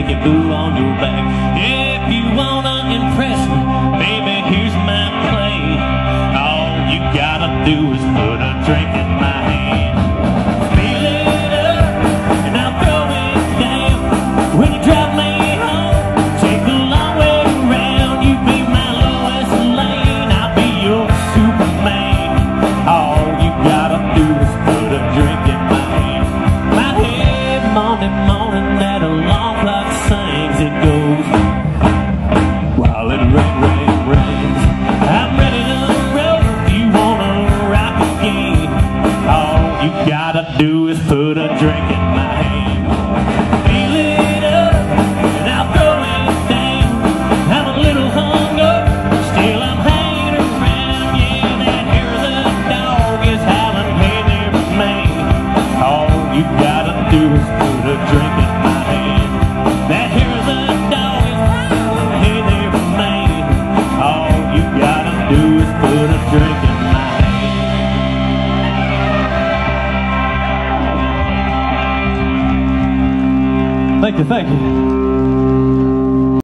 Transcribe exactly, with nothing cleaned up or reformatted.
take your boo on your back. If you wanna impress me, baby, here's my plan. All you gotta do is put a drink in my hand. Fill it up and I'll throw it down. When you drive me home, take the long way around. You be my Lois Lane, I'll be your Superman. All you gotta do is put a drink in my hand. My head, Monday morning, that alarm clock sings. It goes while it rain, rain, rains. I'm ready to roll if you wanna rock again. All you gotta do is put a drink in my hand. Fill it up and I'll throw it down. I'm a little hung up, still I'm hanging around. Yeah, that hair of the dog is howling, hey there, man. All you gotta do is put a drink in my hand. That hair of the dog is howling, hey there, man. All you gotta do is put a drink in my hand. Thank you, thank you.